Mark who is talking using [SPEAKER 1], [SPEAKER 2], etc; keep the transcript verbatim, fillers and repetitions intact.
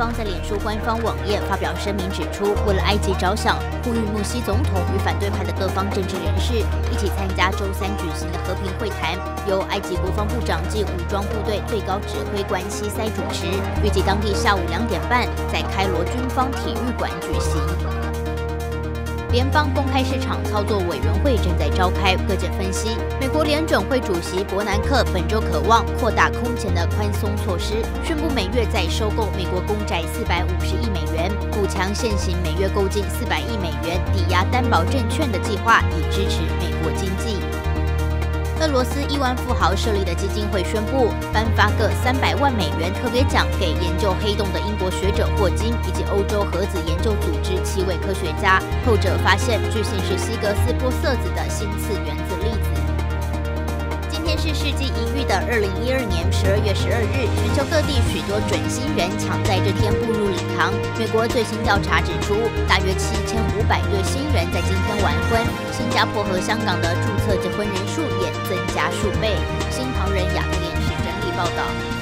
[SPEAKER 1] 方在脸书官方网页发表声明，指出为了埃及着想，呼吁穆西总统与反对派的各方政治人士一起参加周三举行的和平会谈，由埃及国防部长及武装部队最高指挥官西塞主持，预计当地下午两点半在开罗军方体育馆举行。 联邦公开市场操作委员会正在召开，各界分析，美国联准会主席伯南克本周渴望扩大空前的宽松措施，宣布每月再收购美国公债四百五十亿美元，补强现行每月购进四百亿美元抵押担保证券的计划，以支持美国经济。 俄罗斯亿万富豪设立的基金会宣布颁发各三百万美元特别奖给研究黑洞的英国学者霍金以及欧洲核子研究组织七位科学家，后者发现据信是希格斯玻色子的新次原子粒子。今天是世纪一遇的二零一二年十二月十二日，全球各地许多准新人抢在这天步入礼堂。美国最新调查指出，大约七千五百对新人在今天完婚。 新加坡和香港的注册结婚人数也增加数倍。新唐人亚太电视整理报道。